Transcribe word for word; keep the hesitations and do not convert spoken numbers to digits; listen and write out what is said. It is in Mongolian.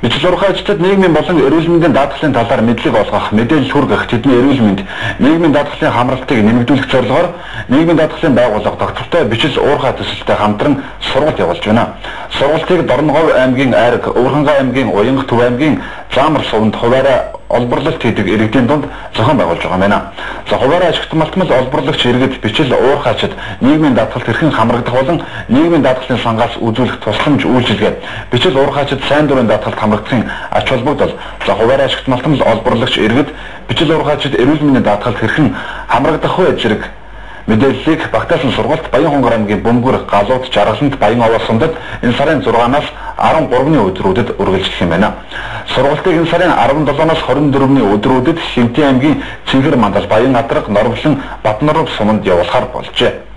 Бичил урхайчдад нийгмийн болон эрүүл мэндийн даатгалын талаар мэдлэг олгох, мэдээлэл хүргэх, тэдний эрүүл мэнд, нийгмийн даатгалын хамралтыг нэмэгдүүлэх зорилгоор нийгмийн даатгалын байгууллага доктортой бичил уурхай төсөлтэй хамтран сургалт явуулж байна. Сургалтыг Дорногов аймгийн Айраг, Өвөрхангай аймгийн Уянга, Төв аймгийн Заамар суванд хуваарай олборлолт хийдэг иргэдийн дунд зохион байгуулж байгаа юм байна. За хуваарай ашигт малтмал олборлагч иргэд бичил уурхайчид нийгмийн даатгалд хэрхэн хамрагдах болон нийгмийн даатгалын сангаас үзүүлэх тусламж үйлчилгээ, бичил уурхайчид сайн дурын даатгалд хамрагдахын ач холбогдол, за хуваарай ашигт малтмал олборлагч иргэд бичил уурхайчид эрүүл мэндийн даатгалд хэрхэн хамрагдах вэ зэрэг мэдээллийг багтаасан сургалт Баянхонгор аймгийн Бөмбөр, Галууд, Жаргаланд, Баян-Овоо сумдад энэ сарын зургаанаас арван гуравны өдрүүдэд үргэлжлэх юм байна. Сургалтыг энэ сарын арван долооноос хорин дөрөвний өдрүүдэд Хэмтэн аймгийн Цэнхэр мандал, Баян Адраг, Норвлон, Батноров суманд явуулахар болжээ.